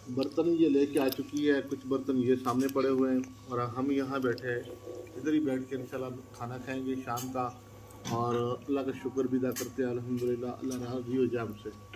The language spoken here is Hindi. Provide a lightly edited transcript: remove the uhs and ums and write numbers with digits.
बर्तन ये लेके आ चुकी है, कुछ बर्तन ये सामने पड़े हुए हैं और हम यहाँ बैठे हैं। इधर ही बैठ के इंशाल्लाह खाना खाएंगे शाम का और अल्लाह का शुक्र भी अदा करते हैं। अल्हम्दुलिल्लाह, अल्लाह राज़ी हो जाए हमसे।